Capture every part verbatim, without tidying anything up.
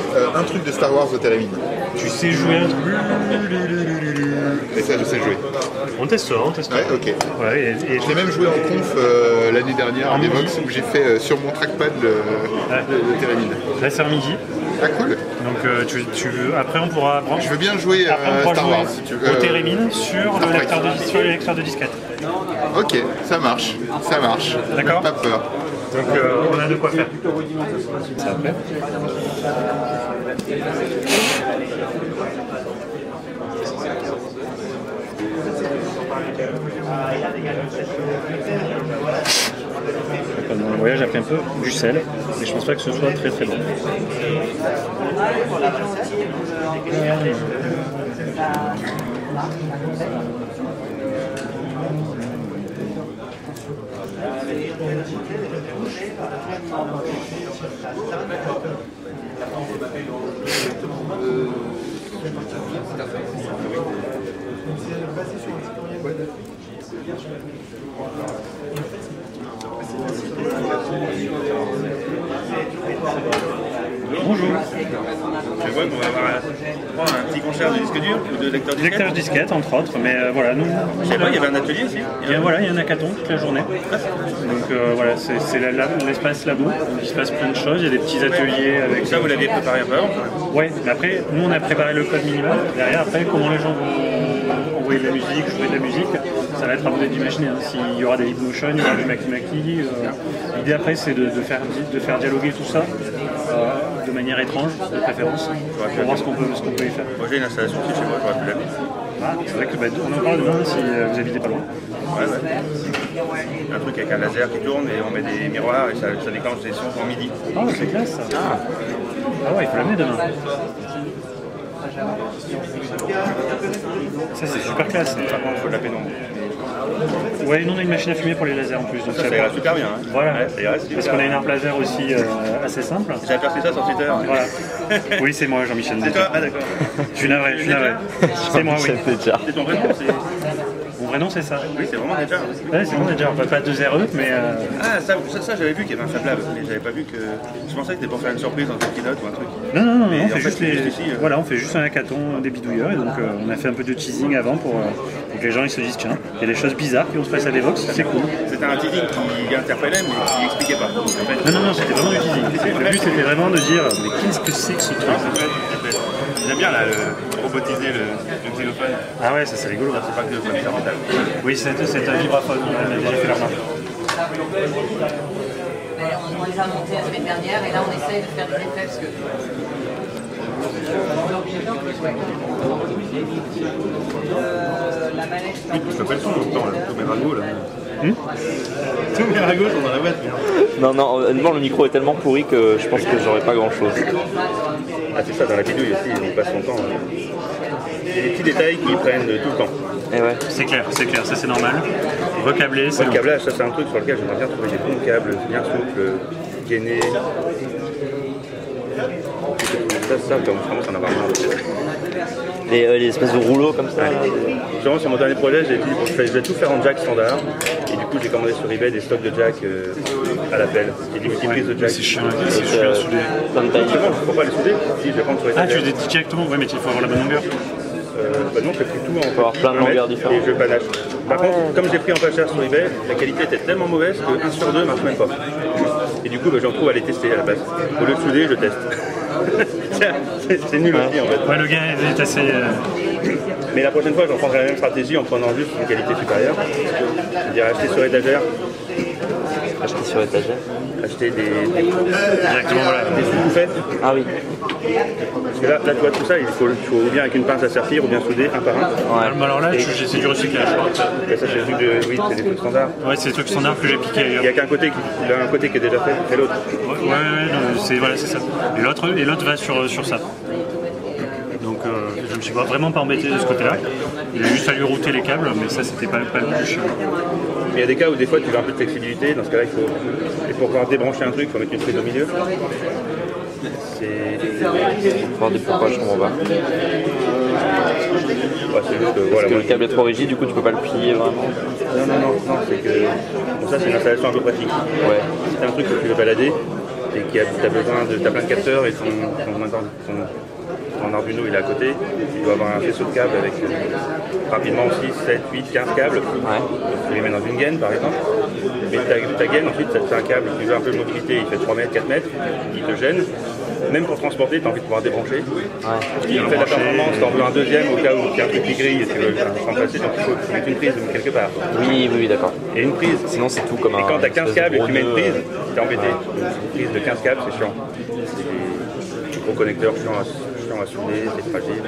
euh, un truc de Star Wars au Télémine. Tu sais jouer un truc. Et ça, je sais jouer. On testera, on testera. Ouais, ok. Ouais, et, et... Je l'ai même joué en conf euh, l'année dernière, en Devox, où j'ai fait euh, sur mon trackpad le, ouais. le, le Télémine. Là, c'est en midi. Ah, cool. Donc, euh, tu, tu veux... après, on pourra. Je veux bien jouer à euh, Star jouer Wars, si tu veux. Au Télémine sur le lecteur de, sur le lecteur de disquette. Ok, ça marche. Ça marche. D'accord. Pas peur. Donc, euh, on a de quoi faire. Ça plaît. Pendant le voyage, j'ai pris un peu du sel, mais je pense pas que ce soit très très bon. Bonjour. Je vois qu'on va avoir un, un petit concert de disque dur ou de lecteur disquette. Lecteur disquette, entre autres, mais euh, voilà, nous. Je sais pas, il y avait un atelier ici. Il y a, voilà, il y a un hackathon toute la journée. Donc euh, voilà, c'est la, la, l'espace labo. Il se passe plein de choses. Il y a des petits ateliers avec. Ça, vous l'aviez préparé un peu avant? Ouais, mais après, nous on a préparé le code minimal. Derrière, après, comment les gens vont envoyer de la musique, jouer de la musique, ça va être à vous d'imaginer. Hein. S'il y aura des Hitmotion, il y aura du Maki Maki. Euh, L'idée après, c'est de, de, faire, de faire dialoguer tout ça. Euh, de manière étrange, de préférence, pour voir ce qu'on peut, ce qu'on peut y faire. Moi j'ai une installation aussi chez moi, j'aurais pu l'amener. Ah, c'est vrai que bah, on en parle demain si euh, vous habitez pas loin. Ouais, ouais. Un truc avec un laser qui tourne et on met des miroirs et ça, ça déclenche des sons en midi. Ah, c'est classe ça. Ah, ah ouais, il faut l'amener demain. Ça c'est super classe. Par contre, il faut de la pénombre. Ouais, nous on a une machine à fumer pour les lasers en plus. Donc ça, ça ira super bien. Hein. Voilà, ouais, ça ira super parce qu'on a une arme laser aussi euh, assez simple. J'ai aperçu ça sur Twitter. Voilà. Oui, c'est moi, Jean-Michel. C'est toi? Ah d'accord. Je suis navré, je suis navré. C'est moi, oui. C'est ton prénom? Mon vrai nom c'est ça. Oui, c'est vraiment Nedjar. Ouais, c'est vraiment Nedjar. Enfin, pas deux R E, mais. Euh... Ah, ça, ça, ça j'avais vu qu'il y avait un Fab Lab, mais j'avais pas vu que. Je pensais que c'était pour faire une surprise dans un keynote ou un truc. Non, non, non, mais on fait, fait juste les... ici, euh... voilà, on fait juste un hackathon des bidouilleurs et donc euh, on a fait un peu de teasing avant pour, euh, pour que les gens ils se disent tiens, il y a des choses bizarres qui vont se passer à Devox, c'est cool. C'était un teasing qui interpellait mais qui expliquait pas. En fait. Non, non, non, c'était vraiment du teasing. Le but c'était vraiment de dire mais qu'est-ce que c'est que ce truc? J'aime bien là, le, robotiser le, le xylophone. Ah ouais, ça c'est rigolo. C'est pas que le fondamental. Oui, c'est un vibraphone, on a déjà fait la remarque. On les a montés la semaine dernière et là on essaye de faire des effets parce que. Euh, la manette. Je fais pas le son en même temps, là. Tous mes ragots là. Hmm Tous mes ragots sont dans la boîte. Non, non, honnêtement, le micro est tellement pourri que je pense que j'aurais pas grand chose. Ah, c'est ça, dans la bidouille aussi, il passe son temps. Il y a des petits détails qui prennent tout le temps. Et ouais. C'est clair, c'est clair, ça c'est normal. Recabler, c'est. Le câblage, ça c'est un truc sur lequel j'aimerais bien trouver des bons câbles, bien souples, gainés. Ça, ça, comme vraiment, ça en a marre. Les, euh, les espèces de rouleaux comme ça. Ouais. Genre, sur mon dernier projet, j'ai dit bon, je vais tout faire en jack standard. Et du coup, j'ai commandé sur eBay des stocks de jack euh, à l'appel. Et des multiprises de jack. C'est chiant, c'est chiant à souder. Plein de tailles. Pourquoi pas les souder? Si, je vais prendre sur les Ah, tu les dis directement? Ouais, mais il faut avoir la bonne longueur. Euh, bah non, je fais tout en. Il faut avoir plein de longueurs différentes. Et je panache. Par contre, comme j'ai pris en pas cher sur eBay, la qualité était tellement mauvaise que un sur deux marche même pas. Et du coup, bah, j'en trouve à les tester à la base. Au lieu de souder, je teste. C'est nul aussi en fait. Ouais, le gars est assez. Euh... Mais la prochaine fois, j'en prendrai la même stratégie en prenant juste une qualité supérieure. C'est-à-dire acheter sur étagère. Acheter sur étagère. Acheter des. des Directement, voilà. Des sous-bouffettes. Ah oui. Parce que là, là, tu vois, tout ça, il faut, il faut ou bien avec une pince à serpir ou bien souder un par un. Ouais. Alors là, c'est du recyclage. Et ça, c'est des trucs de. Oui, c'est des trucs standards. Ouais, c'est des trucs standards que j'ai piqué ailleurs. Il n'y a qu'un côté qui, il a un côté qui est déjà fait, et l'autre. Ouais, ouais, ouais, c'est voilà, c'est ça. Et l'autre, et l'autre va sur sur ça. Donc, euh, je me suis pas vraiment pas embêté de ce côté-là. Il a juste fallu router les câbles, mais ça, c'était pas, pas le plus chiant. Mais il y a des cas où des fois tu veux un peu de flexibilité. Dans ce cas-là, il faut. Et pour pouvoir débrancher un truc, il faut mettre une prise au milieu. C'est. Voir des pourquoi je comprends pas. Ouais, c'est juste que, voilà, Parce que moi, le câble est trop rigide, du coup tu peux pas le plier vraiment. Non, non, non, non, c'est que. Bon, ça, c'est une installation un peu pratique. Ouais. C'est un truc que tu veux balader. et qui a, t'as besoin de, t'as plein de capteurs et ton, ton, ton, ton, ton Arduino il est à côté, il doit avoir un faisceau de câbles avec euh, rapidement six, sept, huit, quinze câbles, Ouais. tu les mets dans une gaine par exemple, mais ta, ta gaine ensuite c'est un câble qui veut un peu de mobilité, il fait trois mètres, quatre mètres, il te gêne, même pour transporter tu as envie de pouvoir débrancher, Ouais. il fait de la performance, tu en veux un deuxième au cas où il y a un truc qui grille et tu veux le remplacer, donc il faut mettre une prise quelque part, Oui, oui, oui, d'accord. et une prise. Sinon, c'est tout comme un. Et quand t'as une quinze espèce de câbles et que tu mets une gros prise, nœud, t'es embêté. Une prise de quinze câbles, c'est chiant. C'est des gros connecteurs chiants à, chiants à souder, c'est fragile.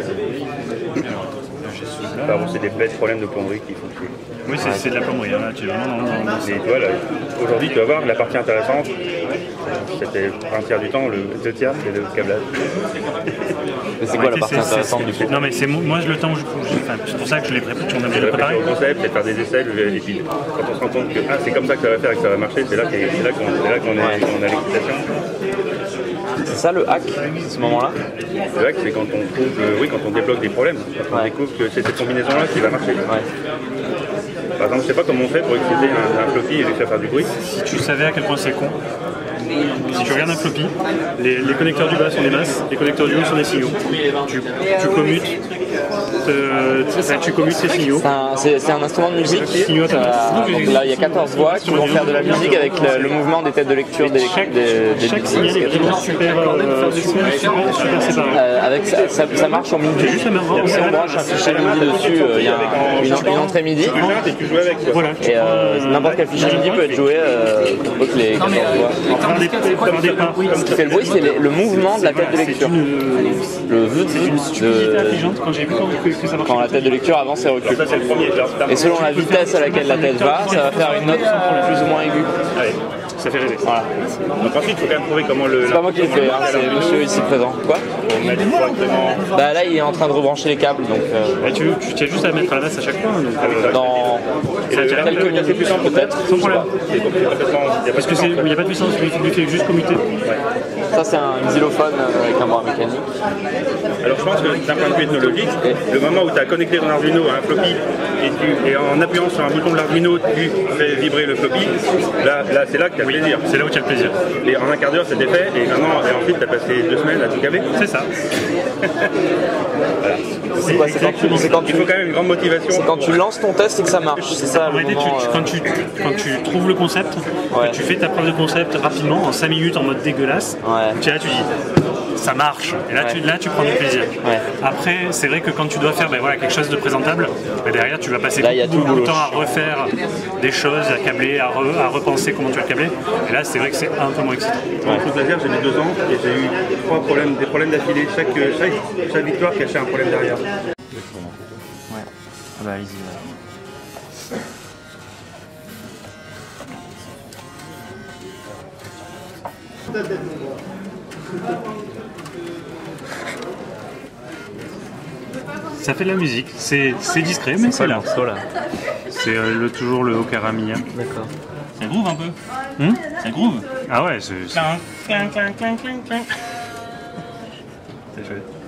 Enfin, bon, c'est des bêtes problèmes de plomberie qui font chier. Oui, c'est c'est de la plomberie, hein, là, tu es vraiment dans, dans, dans ça. Et tu vois, là, aujourd'hui, tu vas voir la partie intéressante. C'était un tiers du temps, le deux tiers, c'est le câblage. Mais c'est quoi la En partie réalité, c'est- intéressante c'est- du coup? Non, mais c'est mo- moi, le temps où je. Enfin, c'est pour ça que je l'ai préparé, on a C'est bien préparé. réfléchir au concept, c'est faire des essais, le- et puis quand on se rend compte que ah, c'est comme ça que ça va faire et que ça va marcher, c'est là qu'est- c'est là qu'on c'est là qu'on est- qu'on a l'excitation. C'est ça le hack, ce moment-là? Le hack, c'est quand on trouve, euh, oui, quand on débloque des problèmes, quand on Ouais. découvre que c'est cette combinaison-là qui va marcher. Ouais. Par exemple, je sais pas comment on fait pour exciter un, un floppy et réussir à faire du bruit. Si tu savais à quel point c'est con, si tu regardes un floppy, les, les connecteurs du bas sont des masses, les connecteurs du haut sont des signaux. Tu, tu commutes, euh, enfin, tu commutes ces signaux. C'est un, c'est- c'est un instrument de musique. Signaux, t'as- Euh, donc là, il y a quatorze voix qui vont faire de la musique avec le, le mouvement des têtes de lecture des, Chaque, des, des chaque bits. signal est vraiment super, euh, super, super, super séparé. Euh, avec ça, ça, ça marche en MIDI. juste la même voix. Si on branche un fichier MIDI dessus, euh, il y a un- une, une entrée MIDI. Tu chantes et tu joues avec. Quoi. Voilà. Et euh, n'importe quel fichier MIDI peut être joué euh, autre que les quatorze voix. Faire des, faire des pas. Ce qui fait le bruit, c'est les- le mouvement de la tête de lecture. Le vœu Stupidité de intelligente quand j'ai vu que, que ça marchait. quand la tête de lecture avance et recule. Ça, c'est le premier. Alors, c'est un- Et selon la vitesse à laquelle la tête va, ça va faire une note plus ou moins aiguë. Allez. Ça fait rêver. Voilà. Donc ensuite, il faut quand même trouver comment le. C'est pas moi qui l'ai fait, hein, c'est monsieur ici présent. Quoi? On met correctement. Bah là, il est en train de rebrancher les câbles, donc euh, Et tu, tu tiens juste à mettre à la base à chaque fois. Donc, euh, dans Et le- quelques le- minutes c'est plus simple peut-être. sans problème. C'est complètement- il y a pas Parce que c'est- il n'y a pas de puissance, il fait juste commuter. Ça, c'est un xylophone euh, avec un bras mécanique. Alors je pense que d'un point de vue ethnologique, le moment où tu as connecté ton Arduino à un floppy et, tu, et en appuyant sur un bouton de l'Arduino, tu fais vibrer le floppy, là, là c'est là que tu as le plaisir. C'est là où tu as le plaisir. Et en un quart d'heure c'était fait et maintenant et ensuite tu as passé deux semaines à tout caler. C'est ça. C'est quoi? C'est quand, tu- c'est quand Il tu faut quand même une grande motivation. c'est quand tu lances ton test et que ça marche. C'est ça En le réalité, tu- moment. tu- euh, quand, tu, quand tu trouves le concept, Ouais. que tu fais ta preuve de concept rapidement, en cinq minutes, en mode dégueulasse, Ouais. tu es là, tu dis ça marche. Et là, tu, Ouais. là, tu prends du plaisir. Ouais. Après, c'est vrai que quand tu dois faire ben, voilà, quelque chose de présentable, ben, derrière, tu vas passer Là, il y a tout le beaucoup de boulot. temps à refaire des choses, à câbler, à, re- à repenser comment tu vas le câbler. Et là, c'est vrai que c'est un peu moins excitant. En foot laser, j'ai mis deux ans et j'ai eu trois problèmes, des problèmes d'affilée. Chaque, chaque, chaque victoire cachait un problème derrière. Ouais. Ah bah, allez-y. Ouais. Ça fait de la musique. C'est c'est discret, mais c'est là. là. C'est euh, le- toujours le Okara Mia. D'accord. Ça groove un peu. Hmm ça groove. Ah ouais, c'est... C'est chouette.